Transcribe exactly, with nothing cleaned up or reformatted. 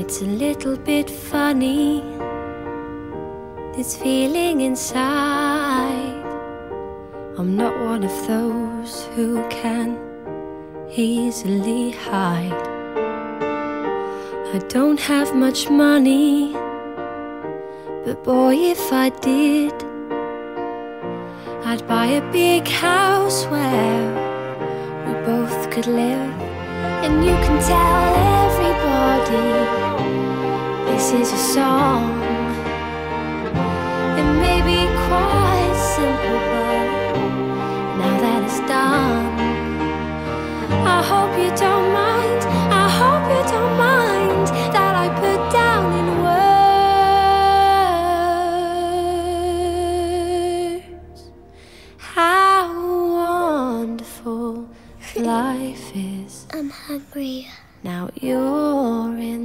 It's a little bit funny, this feeling inside. I'm not one of those who can easily hide. I don't have much money, but boy, if I did, I'd buy a big house where we both could live. And you can tell everybody this is a song. It may be quite simple, but now that it's done, I hope you don't mind, I hope you don't mind that I put down in words how wonderful life is. I'm hungry. Now you're in